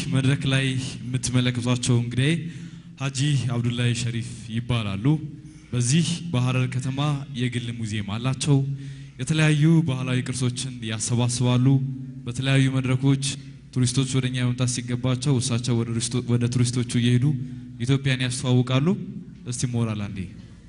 መድረክ ላይ የምትመለከቷቸው እንግዲህ ሀጂ አብዱላሂ ሸሪፍ ይባላሉ። በዚህ በሐረር ከተማ የግል ሙዚየም አላቸው። የተለያዩ ባህላዊ ቅርሶችን ያሰባስባሉ። በተለያዩ መድረኮች ቱሪስቶች ወደኛ መምጣት ሲገባቸው እሳቸው ወደ ቱሪስቶቹ እየሄዱ ኢትዮጵያን ያስተዋውቃሉ። እስቲ ሞራል አንዴ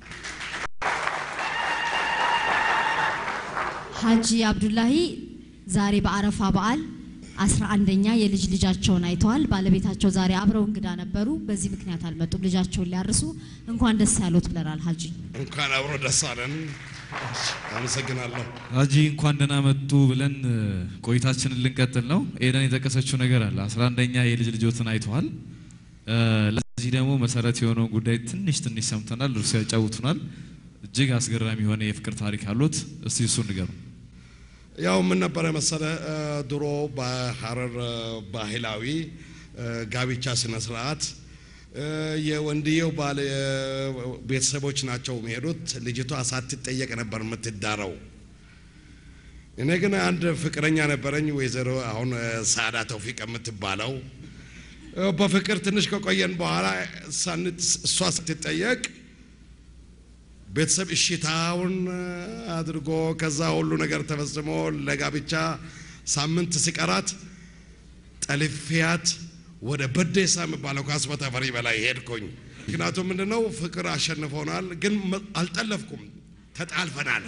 ሀጂ አብዱላሂ ዛሬ በአረፋ በዓል 11ኛ የልጅ ልጃቸውን አይተዋል። ባለቤታቸው ዛሬ አብረው እንግዳ ነበሩ። በዚህ ምክንያት አልመጡም። ልጃቸውን ሊያርሱ እንኳን ደስ ያሉት ብለናል። ሀጂ እንኳን አብሮ ደስ አለን። አመሰግናለሁ። ሀጂ እንኳን ደህና መጡ ብለን ቆይታችንን ልንቀጥል ነው። ኤደን የጠቀሰችው ነገር አለ። 11ኛ የልጅ ልጆትን አይተዋል። ለዚህ ደግሞ መሰረት የሆነው ጉዳይ ትንሽ ሰምተናል። እርሱ ያጫውቱናል። እጅግ አስገራሚ የሆነ የፍቅር ታሪክ አሉት። እስቲ እሱን ንገሩ። ያው ምን ነበር መሰለ ድሮ በሐረር ባህላዊ ጋብቻ ስነ ስርዓት የወንድየው ባለ ቤተሰቦች ናቸው የሚሄዱት። ልጅቷ ሳትጠየቅ ነበር የምትዳረው። እኔ ግን አንድ ፍቅረኛ ነበረኝ ወይዘሮ አሁን ሳዳ ተውፊቅ የምትባለው። በፍቅር ትንሽ ከቆየን በኋላ እሷ ስትጠየቅ ቤተሰብ እሺታውን አድርጎ ከዛ ሁሉ ነገር ተፈጽሞ ለጋብቻ ሳምንት ሲቀራት ጠልፊያት ወደ በደሳ የሚባለው ካስማ ተፈሪ በላይ ሄድኩኝ። ምክንያቱም ምንድነው ፍቅር አሸንፎናል፣ ግን አልጠለፍኩም፣ ተጣልፈናል።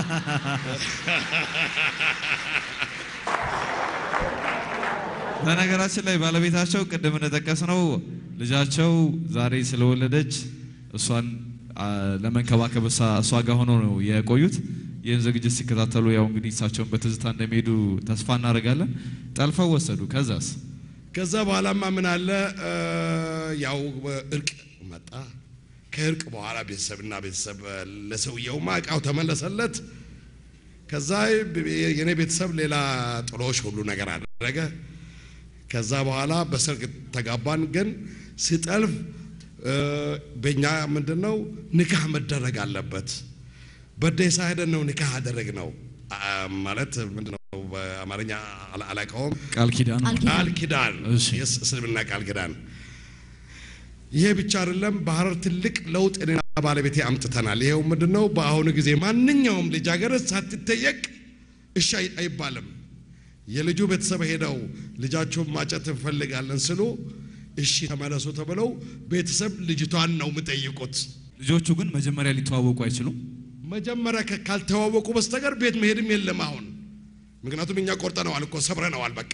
በነገራችን ላይ ባለቤታቸው ቅድም እንደጠቀስነው ልጃቸው ዛሬ ስለወለደች እሷን ለመንከባከብ እሷ ጋር ሆኖ ነው የቆዩት። ይህን ዝግጅት ሲከታተሉ ያው እንግዲህ እሳቸውን በትዝታ እንደሚሄዱ ተስፋ እናደርጋለን። ጠልፈው ወሰዱ። ከዛ በኋላማ ምን አለ ያው እርቅ መጣ። ከእርቅ በኋላ ቤተሰብና ቤተሰብ ለሰውየው ማቃው ተመለሰለት። ከዛ የኔ ቤተሰብ ሌላ ጥሎሽ ሁሉ ነገር አደረገ። ከዛ በኋላ በሰርግ ተጋባን። ግን ሲጠልፍ በእኛ ምንድነው ንካህ መደረግ አለበት። በደሳ ሄደን ነው ንካህ አደረግነው ማለት ምንድነው በአማርኛ አላውቀውም። ቃል ኪዳን እስልምና ቃል ኪዳን። ይሄ ብቻ አይደለም፣ በሐረር ትልቅ ለውጥ እኔና ባለቤቴ አምጥተናል። ይሄው ምንድነው በአሁኑ ጊዜ ማንኛውም ልጃገረድ ሳትጠየቅ እሺ አይባልም። የልጁ ቤተሰብ ሄደው ልጃቸውን ማጨት እንፈልጋለን ስሉ እሺ ተመለሱ ተብለው ቤተሰብ ልጅቷን ነው የምጠይቁት። ልጆቹ ግን መጀመሪያ ሊተዋወቁ አይችሉም። መጀመሪያ ካልተዋወቁ በስተቀር ቤት መሄድም የለም አሁን። ምክንያቱም እኛ ቆርጠነዋል እኮ ሰብረነዋል በቃ።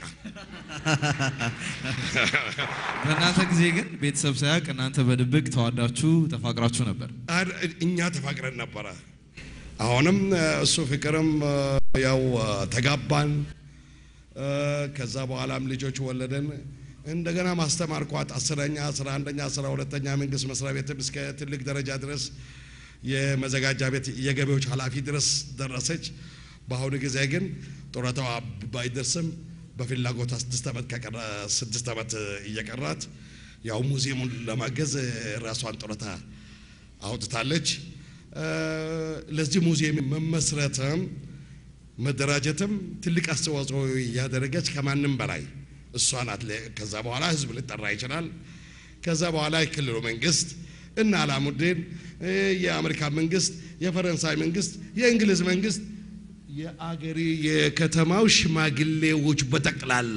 በእናንተ ጊዜ ግን ቤተሰብ ሳያውቅ እናንተ በድብቅ ተዋዳችሁ ተፋቅራችሁ ነበር? እኛ ተፋቅረን ነበረ። አሁንም እሱ ፍቅርም ያው ተጋባን። ከዛ በኋላም ልጆች ወለደን። እንደገና ማስተማርኳት 10ኛ 11ኛ 12ኛ መንግስት መስሪያ ቤት እስከ ትልቅ ደረጃ ድረስ የመዘጋጃ ቤት የገቢዎች ኃላፊ ድረስ ደረሰች። በአሁኑ ጊዜ ግን ጡረታዋ ባይደርስም በፍላጎቷ 6 ዓመት እየቀራት ያው ሙዚየሙን ለማገዝ ራሷን ጡረታ አውጥታለች። ለዚህ ሙዚየም መመስረትም መደራጀትም ትልቅ አስተዋጽኦ ያደረገች ከማንም በላይ እሷ ናት። ከዛ በኋላ ህዝብ ሊጠራ ይችላል። ከዛ በኋላ የክልሉ መንግስት እና አላሙዲን፣ የአሜሪካ መንግስት፣ የፈረንሳይ መንግስት፣ የእንግሊዝ መንግስት፣ የአገሪ የከተማው ሽማግሌዎች በጠቅላላ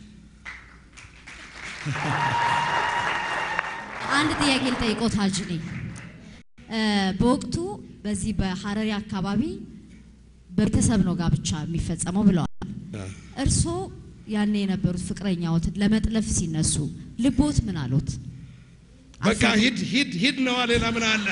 አንድ ጥያቄ ልጠይቆት ሀጂ ነኝ። በወቅቱ በዚህ በሐረሪ አካባቢ በቤተሰብ ነው ጋብቻ የሚፈጸመው ብለዋል። እርሶ ያኔ የነበሩት ፍቅረኛዎትን ለመጥለፍ ሲነሱ ልቦት ምን አሉት? በቃ ሂድ ነው ሌላ ምን አለ?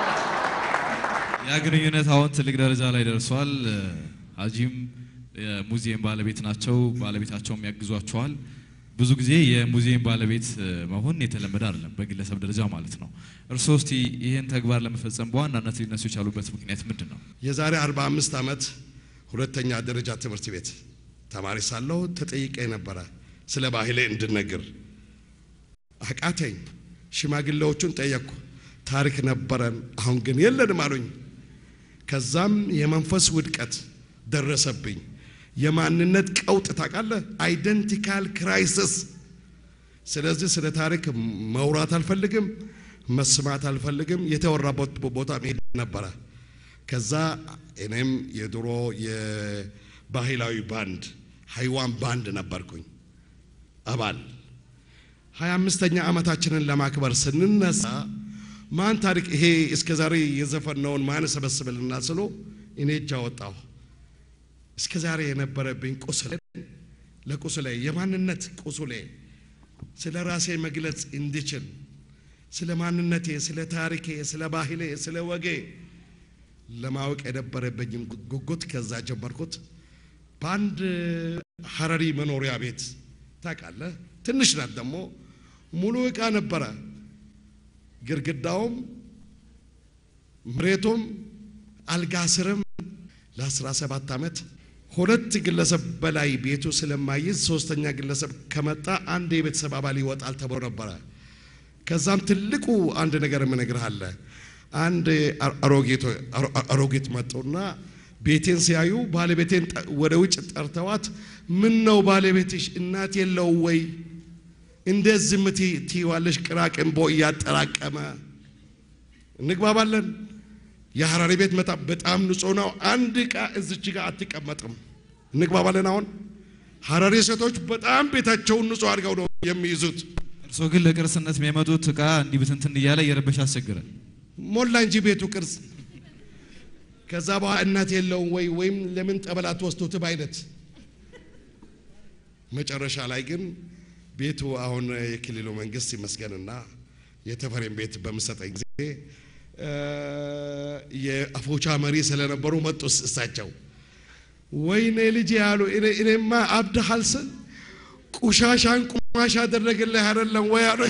ያ ግንኙነት አሁን ትልቅ ደረጃ ላይ ደርሷል። ሀጂም የሙዚየም ባለቤት ናቸው። ባለቤታቸውም ያግዟቸዋል። ብዙ ጊዜ የሙዚየም ባለቤት መሆን የተለመደ አይደለም በግለሰብ ደረጃ ማለት ነው። እርሶ እስቲ ይሄን ተግባር ለመፈጸም በዋናነት ሊነሱ የቻሉበት ምክንያት ምንድነው? የዛሬ 45 ዓመት ሁለተኛ ደረጃ ትምህርት ቤት ተማሪ ሳለሁ ተጠይቄ ነበረ ስለ ባህሌ እንድነግር። አቃተኝ። ሽማግሌዎቹን ጠየቅኩ። ታሪክ ነበረን፣ አሁን ግን የለንም አሉኝ። ከዛም የመንፈስ ውድቀት ደረሰብኝ። የማንነት ቀውጥ ታውቃለህ? አይደንቲካል ክራይሲስ። ስለዚህ ስለ ታሪክ መውራት አልፈልግም መስማት አልፈልግም የተወራበት ቦታ መሄድ ነበር ከዛ እኔም የድሮ የባህላዊ ባንድ ሃይዋን ባንድ ነበርኩኝ አባል 25ኛ ዓመታችንን ለማክበር ስንነሳ ማን ታሪክ ይሄ እስከዛሬ የዘፈነውን ማን ሰበስበልና ስሎ እኔ ጃወጣው እስከዛሬ የነበረብኝ ቁስል ለቁስሌ የማንነት ቁስሌ ስለ ራሴ መግለጽ እንድችል ስለ ማንነቴ ስለ ታሪኬ ስለ ባህሌ ስለ ወጌ ለማወቅ የነበረብኝ ጉጉት ከዛ ጀመርኩት ባንድ ሐረሪ መኖሪያ ቤት ታውቃለህ ትንሽ ናት ደሞ ሙሉ ዕቃ ነበረ ግርግዳውም መሬቱም አልጋ ስርም ለ17 ዓመት ሁለት ግለሰብ በላይ ቤቱ ስለማይዝ ሶስተኛ ግለሰብ ከመጣ አንድ የቤተሰብ አባል ይወጣል ተብሎ ነበር ከዛም ትልቁ አንድ ነገር ምነግርሃለ አንድ አሮጊት መጡና ቤቴን ሲያዩ ባለቤቴን ወደ ውጭ ጠርተዋት ምን ነው ባለቤትሽ እናት የለው ወይ እንደዚህ ምትይዋለሽ ቅራቅንቦ ያጠራቀመ እንግባባለን የሐረሪ ቤት መጣ በጣም ንጹህ ነው አንድ ዕቃ እዚች ጋር አትቀመጥም እንግባባለን አሁን ሐረሪ ሴቶች በጣም ቤታቸውን ንጹህ አድርገው ነው የሚይዙት እርሶ ግን ለቅርስነት የሚያመጡት ዕቃ እንዲህ ብትንትን እያለ የረበሽ አስቸገረ ሞላ እንጂ ቤቱ ቅርስ ከዛ በኋላ እናት የለው ወይም ለምን ጠበላት ወስዱት ባይነት መጨረሻ ላይ ግን ቤቱ አሁን የክልሉ መንግስት ይመስገንና የተፈረም ቤት በመሰጠኝ ጊዜ የአፎቻ መሪ ስለነበሩ መጡ እሳቸው ወይኔ ልጅ ያሉ እኔማ አብደሃል ስል ቁሻሻን ቁማሽ አደረገልህ አይደለም ወይ አሉ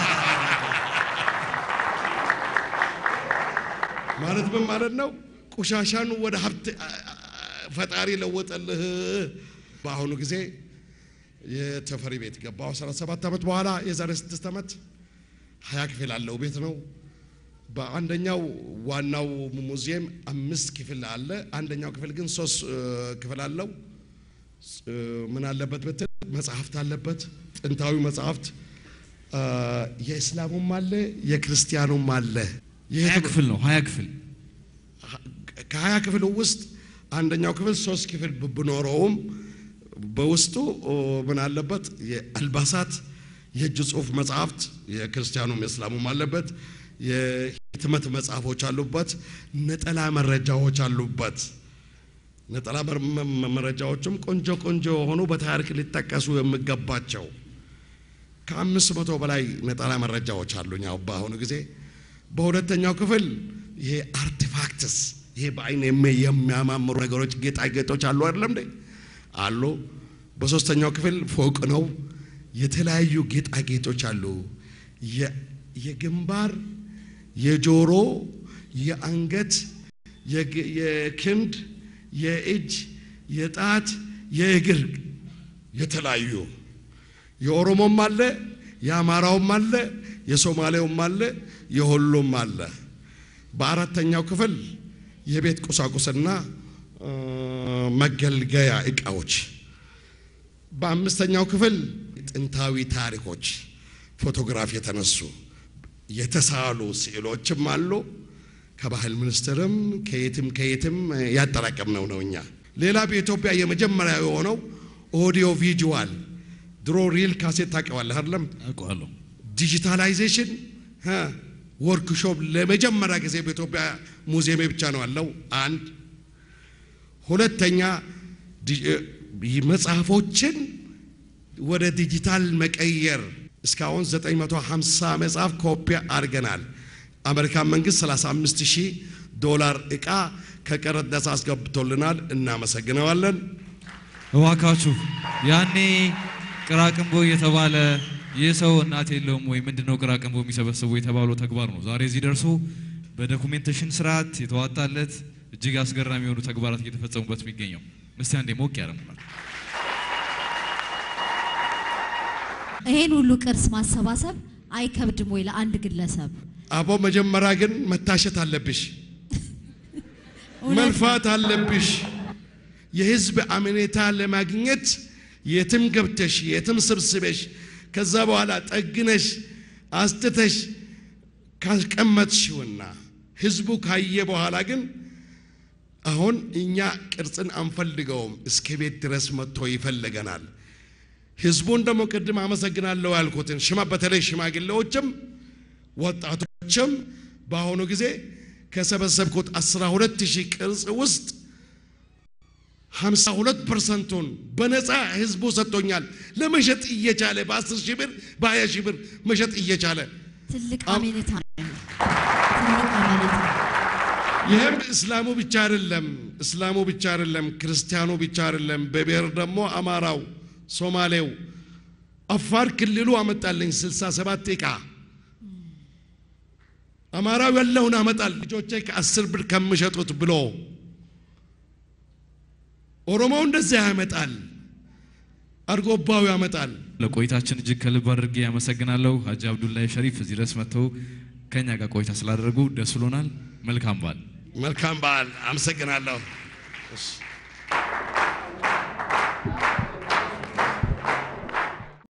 ማለት ምን ማለት ነው ቁሻሻን ወደ ሀብት ፈጣሪ ለወጠልህ በአሁኑ ጊዜ የተፈሪ ቤት ገባው 17 ዓመት በኋላ የዛሬ 6 ዓመት 20 ክፍል አለው ቤት ነው በአንደኛው ዋናው ሙዚየም 5 ክፍል አለ አንደኛው ክፍል ግን 3 ክፍል አለው ምን አለበት በትል መጽሐፍት አለበት ጥንታዊ መጽሐፍት የእስላሙም አለ የክርስቲያኑም አለ ይሄ ክፍል ነው 20 ክፍል ከ20 ክፍል ውስጥ አንደኛው ክፍል 3 ክፍል ብኖረውም በውስጡ ምን አለበት የአልባሳት የእጅ ጽሑፍ መጽሐፍት የክርስቲያኑም የእስላሙም አለበት የህትመት መጽሐፎች አሉበት ነጠላ መረጃዎች አሉበት ነጠላ መረጃዎችም ቆንጆ ሆኖ በታሪክ ሊጠቀሱ የሚገባቸው ከ500 በላይ ነጠላ መረጃዎች አሉኝ አሁን ጊዜ በሁለተኛው ክፍል ይሄ አርቲፋክትስ ይሄ በአይን የሚያማምሩ ነገሮች ጌጣጌጦች አሉ አይደለም እንዴ አሉ በሶስተኛው ክፍል ፎቅ ነው የተለያዩ ጌጣጌጦች አሉ የግንባር የጆሮ የአንገት የክንድ የእጅ የጣት የእግር የተለያዩ የኦሮሞም አለ የአማራውም አለ የሶማሌውም አለ የሁሉም አለ በአራተኛው ክፍል የቤት ቁሳቁስና መገልገያ ዕቃዎች በአምስተኛው ክፍል ጥንታዊ ታሪኮች ፎቶግራፍ የተነሱ የተሳሉ ስዕሎችም አሉ ከባህል ሚኒስትርም ከየትም ያጠራቀምነው ነውኛ ሌላ በኢትዮጵያ የመጀመሪያ የሆነው ኦዲዮ ቪዥዋል ድሮ ሪል ካሴት ታቀዋለህ አይደለም አውቃለሁ ዲጂታላይዜሽን ወርክሾፕ ለመጀመሪያ ጊዜ በኢትዮጵያ ሙዚየም ብቻ ነው ያለው አንድ ሁለተኛ መጽሐፎችን ወደ ዲጂታል መቀየር እስካሁን 950 መጽሐፍ ኮፒ አድርገናል አሜሪካን መንግስት $35,000 ዕቃ ከቀረጥ ነፃ አስገብቶልናል እናመሰግናለን እዋካችሁ ያኔ ቅራቅንቦ የተባለ የሰው እናት የለውም ወይ ምንድነው ቅራቅንቦ የሚሰበስቡ የተባለው ተግባር ነው ዛሬ እዚህ ደርሶ በዶኩሜንቴሽን ስርዓት የተዋጣለት እጅግ አስገራሚ የሆኑ ተግባራት እየተፈጸሙበት የሚገኘው እስቲ አንዴ ሞቅ ያረሙናል ይሄን ሁሉ ቅርስ ማሰባሰብ አይከብድም ወይ ለአንድ ግለሰብ አቦ መጀመሪያ ግን መታሸት አለብሽ መልፋት አለብሽ የህዝብ አመኔታ ለማግኘት የትም ገብተሽ የትም ስብስበሽ ከዛ በኋላ ጠግነሽ አስተተሽ ካስቀመጥሽውና ህዝቡ ካየ በኋላ ግን አሁን እኛ ቅርጽን አንፈልገውም እስከ ቤት ድረስ መጥቶ ይፈልገናል ህዝቡን ደሞ ቅድም አመሰግናለሁ ያልኩትን በተለይ ሽማግሌዎችም ወጣቶችም በአሁኑ ጊዜ ከሰበሰብኩት 12000 ቅርጽ ውስጥ 52%ን በነፃ ህዝቡ ሰጥቶኛል ለመሸጥ እየቻለ በ10,000 ብር በ20,000 ብር መሸጥ እየቻለ ትልቅ አሜኒታ ትልቅ አሜኒታ ይሄም እስላሙ ብቻ አይደለም ክርስቲያኑ ብቻ አይደለም በብሔር ደግሞ አማራው ሶማሌው አፋር ክልሉ አመጣልኝ 67 ዕቃ አማራው ያለውን አመጣል ልጆቼ ከ10 ብር ከመሸጡት ብሎ ኦሮሞው እንደዚህ ያመጣል አርጎባው ያመጣል ለቆይታችን እጅግ ከልብ አድርጌ ያመሰግናለሁ ሀጂ አብዱላሂ ሸሪፍ እዚህ ድረስ መጥተው ከኛ ጋር ቆይታ ስላደረጉ ደስ ብሎናል መልካም በዓል አመሰግናለሁ